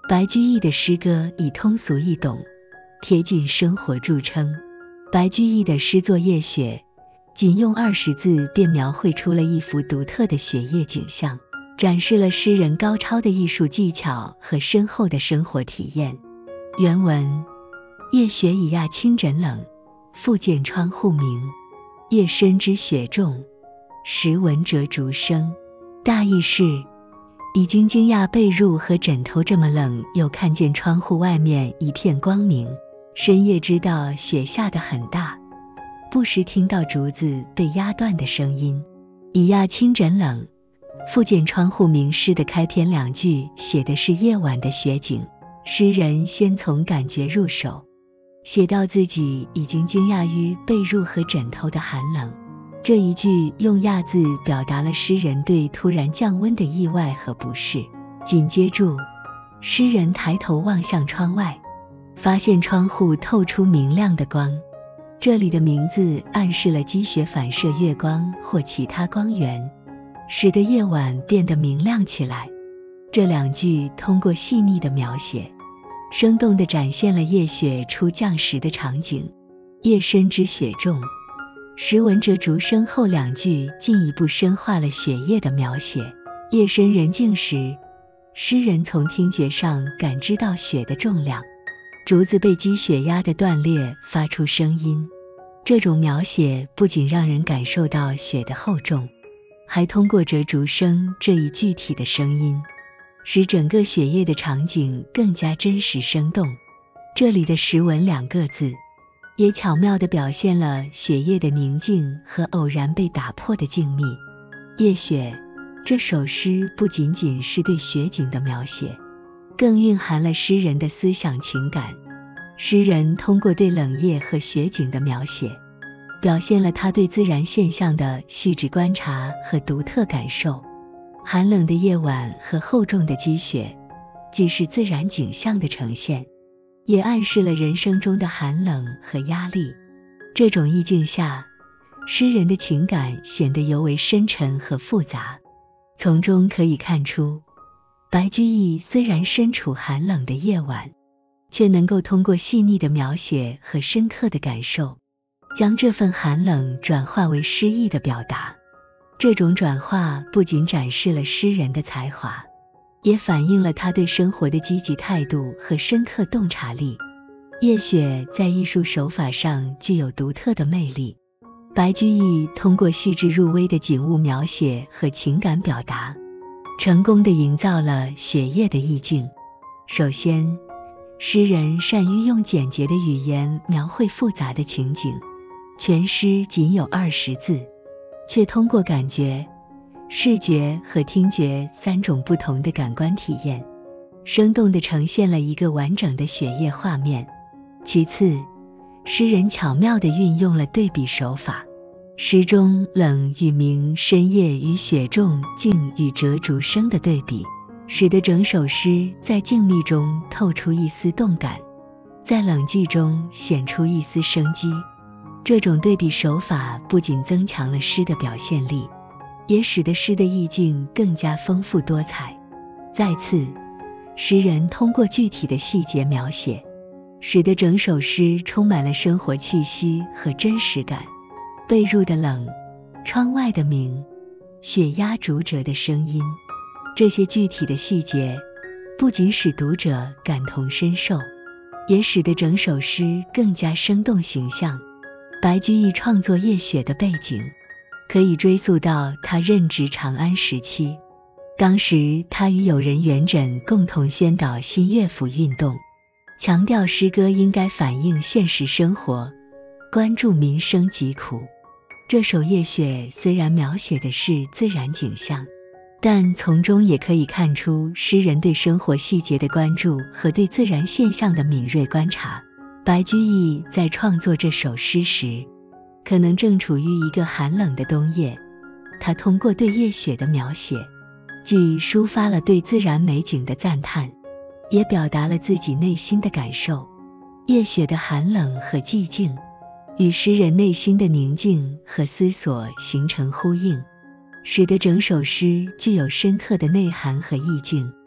白居易的诗歌以通俗易懂、贴近生活著称。白居易的诗作《夜雪》仅用20字便描绘出了一幅独特的雪夜景象，展示了诗人高超的艺术技巧和深厚的生活体验。原文：夜雪已讶清枕冷，复见窗户明。夜深知雪重，时闻折竹声。大意是，已经惊讶被褥和枕头这么冷，又看见窗户外面一片光明，深夜知道雪下得很大，不时听到竹子被压断的声音。已讶清枕冷，复见窗户明。诗的开篇2句写的是夜晚的雪景，诗人先从感觉入手，写到自己已经惊讶于被褥和枕头的寒冷。这一句用讶字表达了诗人对突然降温的意外和不适。紧接住，诗人抬头望向窗外，发现窗户透出明亮的光。这里的明字暗示了积雪反射月光或其他光源，使得夜晚变得明亮起来。这2句通过细腻的描写，生动地展现了夜雪初降时的场景。夜深知雪重，时闻折竹声后2句进一步深化了雪夜的描写。夜深人静时，诗人从听觉上感知到雪的重量，竹子被积雪压得断裂，发出声音。这种描写不仅让人感受到雪的厚重，还通过折竹声这一具体的声音，使整个雪夜的场景更加真实生动。这里的时闻2个字也巧妙地表现了雪夜的宁静和偶然被打破的静谧。夜雪这首诗不仅仅是对雪景的描写，更蕴含了诗人的思想情感。诗人通过对冷夜和雪景的描写，表现了他对自然现象的细致观察和独特感受。寒冷的夜晚和厚重的积雪，既是自然景象的呈现，也暗示了人生中的寒冷和压力。这种意境下，诗人的情感显得尤为深沉和复杂。从中可以看出，白居易虽然身处寒冷的夜晚，却能够通过细腻的描写和深刻的感受，将这份寒冷转化为诗意的表达。这种转化不仅展示了诗人的才华，也反映了他对生活的积极态度和深刻洞察力。夜雪在艺术手法上具有独特的魅力。白居易通过细致入微的景物描写和情感表达，成功地营造了雪夜的意境。首先，诗人善于用简洁的语言描绘复杂的情景，全诗仅有20字，却通过感觉、视觉和听觉3种不同的感官体验，生动地呈现了一个完整的雪夜画面。其次，诗人巧妙地运用了对比手法，诗中冷与明、深夜与雪重、静与折竹声的对比，使得整首诗在静谧中透出一丝动感，在冷寂中显出一丝生机。这种对比手法不仅增强了诗的表现力，也使得诗的意境更加丰富多彩。再次，诗人通过具体的细节描写，使得整首诗充满了生活气息和真实感。被褥的冷，窗外的明，雪压竹折的声音，这些具体的细节不仅使读者感同身受，也使得整首诗更加生动形象。白居易创作夜雪的背景可以追溯到他任职长安时期，当时他与友人元稹共同宣导新乐府运动，强调诗歌应该反映现实生活，关注民生疾苦。这首夜雪虽然描写的是自然景象，但从中也可以看出诗人对生活细节的关注和对自然现象的敏锐观察。白居易在创作这首诗时，可能正处于一个寒冷的冬夜，他通过对夜雪的描写，既抒发了对自然美景的赞叹，也表达了自己内心的感受。夜雪的寒冷和寂静，与诗人内心的宁静和思索形成呼应，使得整首诗具有深刻的内涵和意境。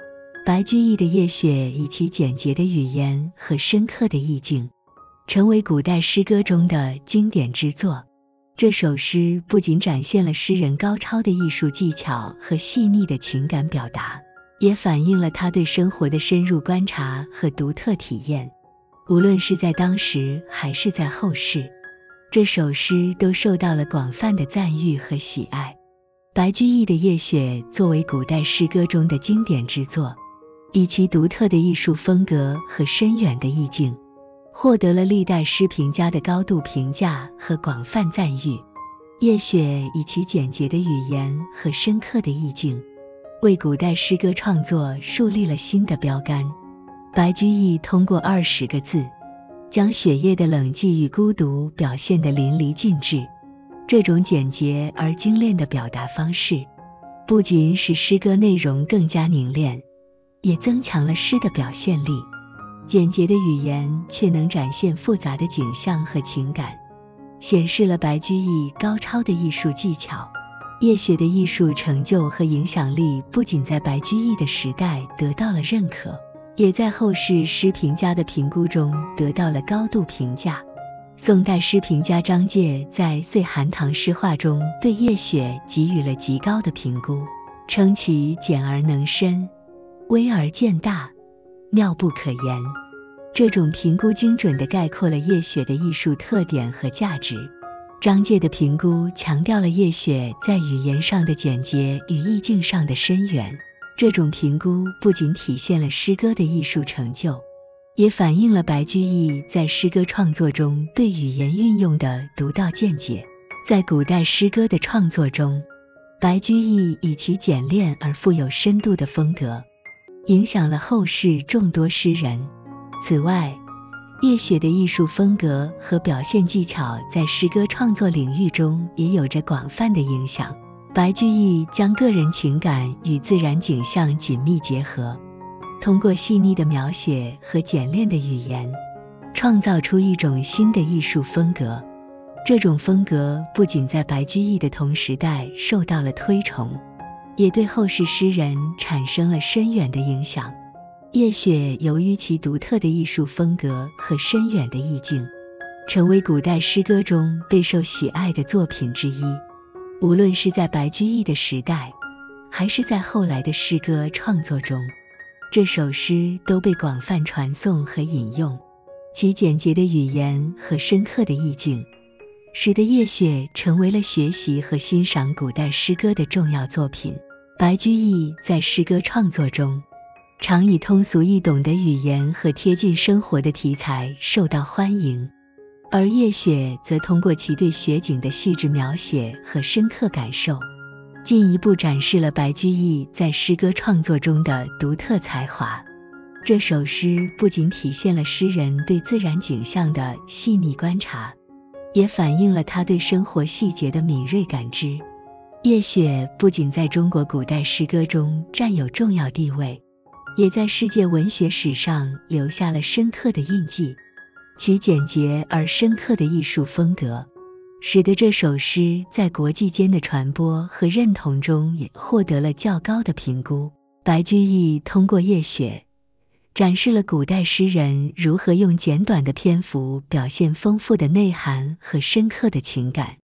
白居易的《夜雪》以其简洁的语言和深刻的意境，成为古代诗歌中的经典之作。这首诗不仅展现了诗人高超的艺术技巧和细腻的情感表达，也反映了他对生活的深入观察和独特体验。无论是在当时还是在后世，这首诗都受到了广泛的赞誉和喜爱。白居易的《夜雪》作为古代诗歌中的经典之作，以其独特的艺术风格和深远的意境，获得了历代诗评家的高度评价和广泛赞誉。《夜雪》以其简洁的语言和深刻的意境，为古代诗歌创作树立了新的标杆。白居易通过20个字，将雪夜的冷寂与孤独表现得淋漓尽致。这种简洁而精炼的表达方式，不仅使诗歌内容更加凝练，也增强了诗的表现力。简洁的语言却能展现复杂的景象和情感，显示了白居易高超的艺术技巧。夜雪的艺术成就和影响力不仅在白居易的时代得到了认可，也在后世诗评家的评估中得到了高度评价。宋代诗评家张介在《岁寒堂诗话》中对夜雪给予了极高的评估，称其简而能深，微而见大，妙不可言。这种评估精准地概括了夜雪的艺术特点和价值。张介的评估强调了夜雪在语言上的简洁与意境上的深远。这种评估不仅体现了诗歌的艺术成就，也反映了白居易在诗歌创作中对语言运用的独到见解。在古代诗歌的创作中，白居易以其简练而富有深度的风格，影响了后世众多诗人。此外，夜雪的艺术风格和表现技巧在诗歌创作领域中也有着广泛的影响。白居易将个人情感与自然景象紧密结合，通过细腻的描写和简练的语言，创造出一种新的艺术风格。这种风格不仅在白居易的同时代受到了推崇，也对后世诗人产生了深远的影响。夜雪由于其独特的艺术风格和深远的意境，成为古代诗歌中备受喜爱的作品之一。无论是在白居易的时代，还是在后来的诗歌创作中，这首诗都被广泛传颂和引用。其简洁的语言和深刻的意境，使得夜雪成为了学习和欣赏古代诗歌的重要作品。白居易在诗歌创作中，常以通俗易懂的语言和贴近生活的题材受到欢迎，而夜雪则通过其对雪景的细致描写和深刻感受，进一步展示了白居易在诗歌创作中的独特才华。这首诗不仅体现了诗人对自然景象的细腻观察，也反映了他对生活细节的敏锐感知。夜雪不仅在中国古代诗歌中占有重要地位，也在世界文学史上留下了深刻的印记。其简洁而深刻的艺术风格，使得这首诗在国际间的传播和认同中也获得了较高的评估。白居易通过夜雪，展示了古代诗人如何用简短的篇幅表现丰富的内涵和深刻的情感。